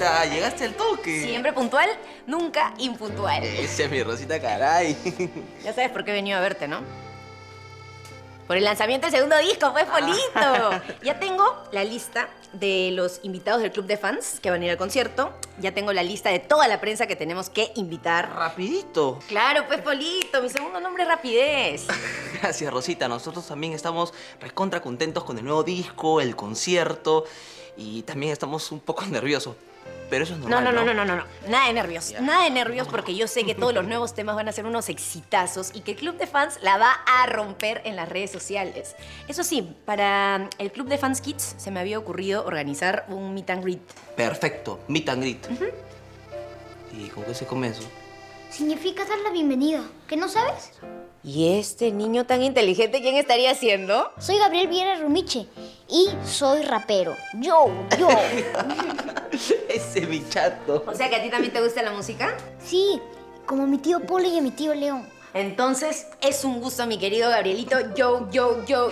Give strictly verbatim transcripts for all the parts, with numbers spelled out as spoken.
Rosita, llegaste al toque. Siempre puntual, nunca impuntual. Esa es mi Rosita, caray. Ya sabes por qué he venido a verte, ¿no? Por el lanzamiento del segundo disco, pues, Polito. Ah. Ya tengo la lista de los invitados del club de fans que van a ir al concierto. Ya tengo la lista de toda la prensa que tenemos que invitar. Rapidito. Claro, pues, Polito. Mi segundo nombre es Rapidez. Gracias, Rosita. Nosotros también estamos recontra contentos con el nuevo disco, el concierto. Y también estamos un poco nerviosos. Pero eso es normal, no, no, ¿no? no, no, no, no, no. Nada de nervios. Yeah. Nada de nervios porque yo sé que todos los nuevos temas van a ser unos exitazos y que el Club de Fans la va a romper en las redes sociales. Eso sí, para el Club de Fans Kids se me había ocurrido organizar un meet and greet. Perfecto, meet and greet. Uh-huh. ¿Y con qué se come eso? Significa dar la bienvenida. ¿Qué no sabes? ¿Y este niño tan inteligente quién estaría siendo? Soy Gabriel Viera Rumiche y soy rapero. Yo, yo. Ese bichato. O sea que a ti también te gusta la música. Sí, como mi tío Polo y a mi tío León. Entonces, es un gusto, mi querido Gabrielito. Yo, yo, yo.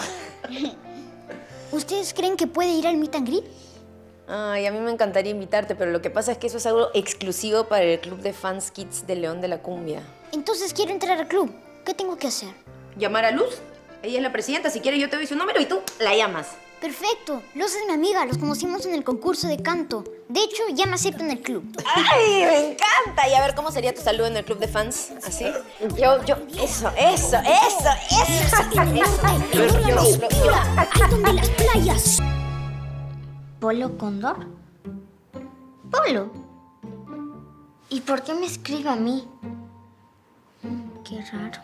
¿Ustedes creen que puede ir al meet and greet? Ay, a mí me encantaría invitarte, pero lo que pasa es que eso es algo exclusivo para el Club de Fans Kids de León de la Cumbia. Entonces quiero entrar al club. ¿Qué tengo que hacer? Llamar a Luz. Ella es la presidenta. Si quieres, yo te doy su número y tú la llamas. Perfecto. Luz es mi amiga. Los conocimos en el concurso de canto. De hecho, ya me acepto en el club. ¡Ay, me encanta! Y a ver, ¿cómo sería tu saludo en el club de fans? ¿Así? Yo, yo... Eso, eso, eso, eso. Ahí donde las playas. ¿Polo Cóndor? ¿Polo? ¿Y por qué me escribe a mí? Qué raro.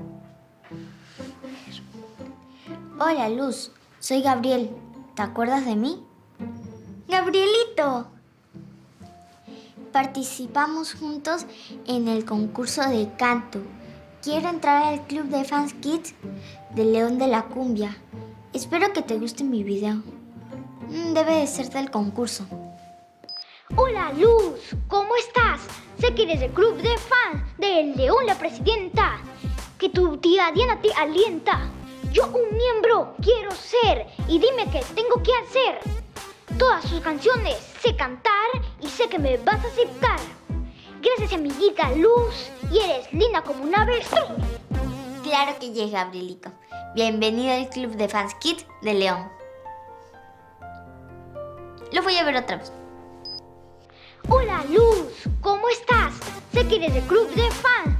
Hola, Luz. Soy Gabriel. ¿Te acuerdas de mí? ¡Gabrielito! Participamos juntos en el concurso de canto. Quiero entrar al Club de Fans Kids de León de la Cumbia. Espero que te guste mi video. Debe de ser del concurso. Hola, Luz. ¿Cómo estás? Sé que eres del club de fans de León la Presidenta. Que tu tía Diana te alienta. Yo un miembro quiero ser y dime qué tengo que hacer. Todas sus canciones sé cantar y sé que me vas a aceptar. Gracias, amiguita Luz, y eres linda como un avestruz. Claro que llega, Gabrielito. Bienvenido al Club de Fans Kids de León. Lo voy a ver otra vez. Hola, Luz, ¿cómo estás? Sé que eres del club de fans